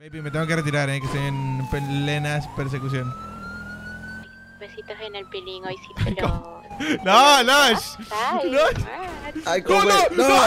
Baby, me tengo que retirar, que estoy en plena persecución. Besitos en el pilín, hoy sí te lo... ¡No, no! Ay, ¡No! ¡Ay, ¡No, cómo! no! ¡No, no, no!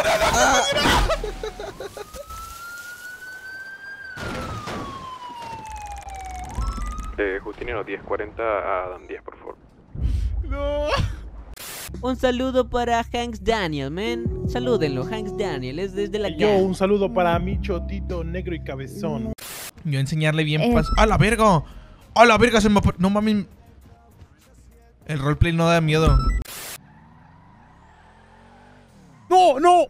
Justiniano 1040 a Dan 10, por favor. ¡No! Un saludo para Hanks Daniel, man. Salúdenlo, Hanks Daniel, es desde la Yo, gang. un saludo para mi chotito negro y cabezón. Yo enseñarle bien paso. ¡A la verga! ¡A la verga! Se me... No mames. El roleplay no da miedo. ¡No, no!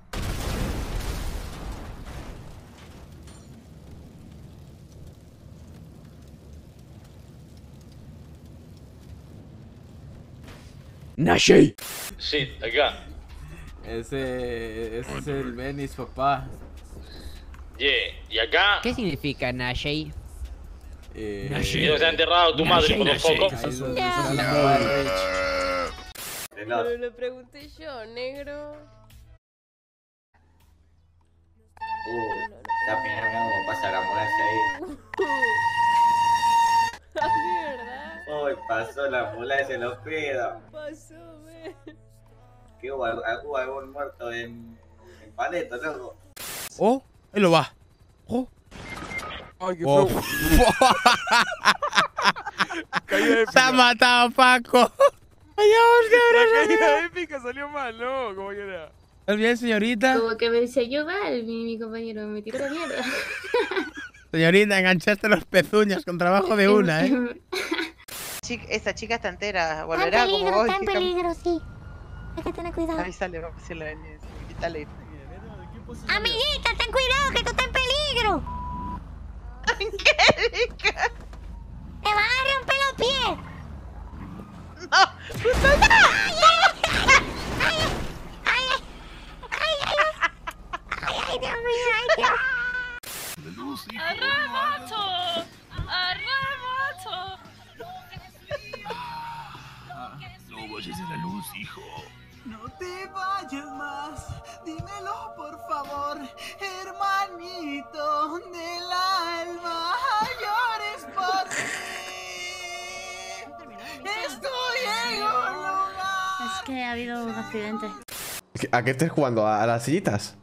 Nashi. Sí, acá. Ese es el Benis, papá. ¿Y acá? ¿Qué significa Nashi? ¿Dónde se ha enterrado tu madre, por poco? Pero le pregunté yo, negro. La primera vez como pasa la ambulancia ahí. ¿De verdad? Hoy pasó la ambulancia en los pedos. Pasó, ve. Que hubo algún muerto en Paleto, loco. ¡Oh! Ahí lo va. ¡Oh! Ay, qué Oh. Se ha matado Paco. La caída épica salió mal, ¿no? ¿Cómo que era? ¿Estás bien, señorita? Como que me dice ayuda, mi compañero me tiró la mierda. Señorita, enganchaste los pezuñas con trabajo de una, ¿eh? Esta chica está entera, volverá como vos. Está en peligro, sí. Hay que tener cuidado. Avísale, vamos a decirle a Inés, grítale. Amiguita, ten cuidado que tú estás en peligro. Angélica. Te van a romper los pies. No, justo Ay, Dios mío, ay, Dios. ¡Arrebato! ¡Arrebato! No vayas a la luz, hijo. No te vayas más, dímelo por favor, hermanito del alma, llores por mí. Estoy en un lugar. Es que ha habido un accidente. ¿A qué estés jugando? ¿A las sillitas?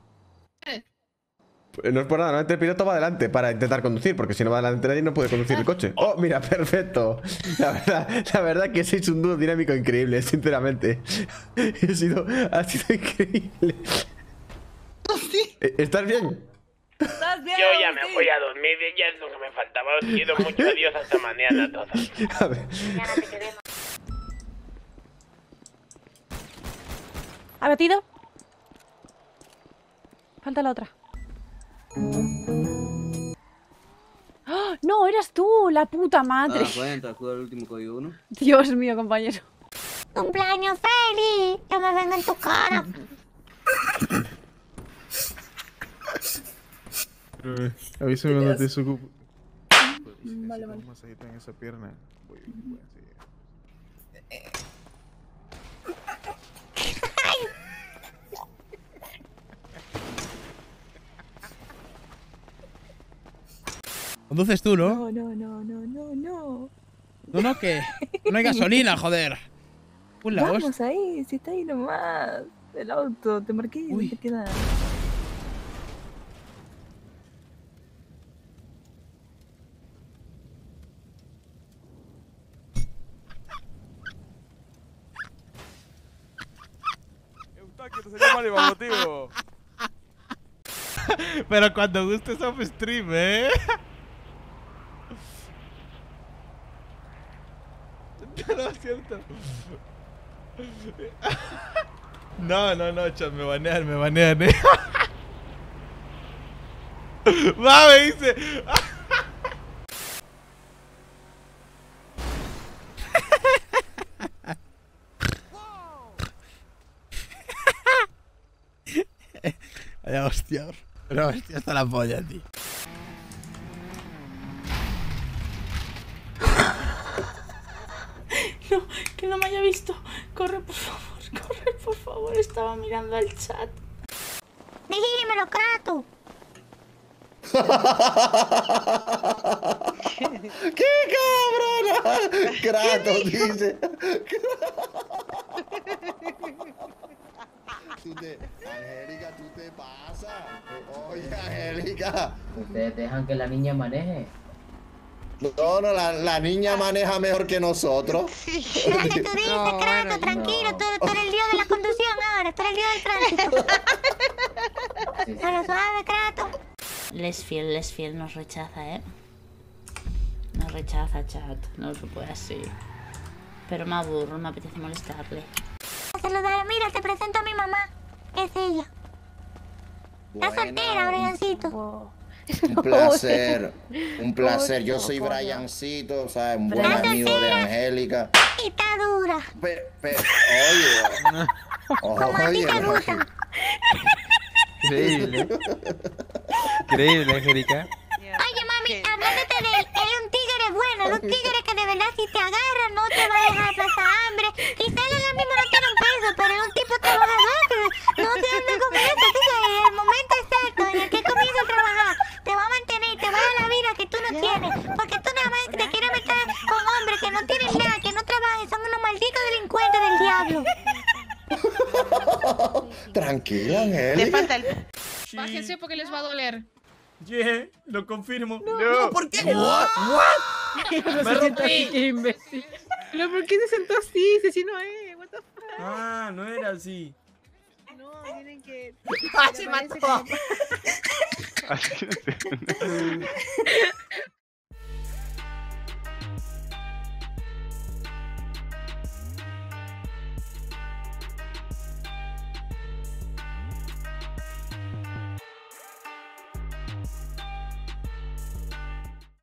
No es por nada, normalmente el piloto va adelante para intentar conducir, porque si no va adelante nadie no puede conducir el coche. ¡Oh, mira, perfecto! La verdad que sois un dúo dinámico increíble, sinceramente. Ha sido increíble. ¿Estás bien? ¿Estás bien? Yo ya me voy a dormir, ya es lo que me faltaba. Os quiero mucho, adiós, hasta mañana a todos. A ver. Mañana te queremos. ¿Ha batido? Falta la otra. ¡Oh! No, eras tú, la puta madre. Cuenta, acuda al último código 1. Dios mío, compañero. ¡Cumpleaños feliz! ¡Que me venga en tu cara! Avísame cuando te desocupo. Vale, vale. Un masajito en esa pierna. Voy a seguir. Conduces tú, ¿no? No. ¿No qué? No hay gasolina, joder. Vamos ahí, si está ahí nomás. El auto, te marqué y te queda. Eustaquio, te salió mal evaluativo. Pero cuando gustes off stream, No, es cierto. No, chat, me banean, Va, me dice. Vaya hostia. Pero hostia, hasta la polla, tío. No, que no me haya visto. Corre, por favor. Estaba mirando al chat. Dímelo, Kratos. Kratos dice. Angélica, tú te pasas. Oye, Angélica. Ustedes dejan que la niña maneje. No, la niña maneja mejor que nosotros. Lo que tú dices, Kratos, tranquilo, tú eres el dios de la conducción ahora, tú eres el dios del tránsito. Pero suave, Kratos. Lesfiel nos rechaza, ¿eh? Nos rechaza, chat. No se puede así. Pero me aburro, me apetece molestarle. Saludar, mira, te presento a mi mamá. Es ella. Está soltera, Briancito. Un placer. Yo soy Briancito, ¿sabes? Un buen amigo de Angélica. Y está dura. Oye. Increíble. Increíble, Angélica. Oye, mami, hablándote de él, es un tigre bueno, es un tigre que de verdad si te agarra no te va a dejar pasar hambre. Quizás ahora mismo no tiene un peso, pero es un tipo trabajador que no te anda con eso. Tú sabes, el momento exacto en el que comienza a trabajar, te va a mantener, te va a dar la vida que tú no tienes. Porque tú nada más te quieres meter con hombres que no tienen nada, que no trabajan, son unos malditos delincuentes del diablo. Tranquila, Angélica. Te falta el... Bájense porque les va a doler. Yeah, lo confirmo. No, ¿por qué? What? Me rompí. Imbécil. ¿Pero por qué se sentó así? Si así no es. What the fuck. Ah, no era así. No, tienen que... ¡Ah, se mató!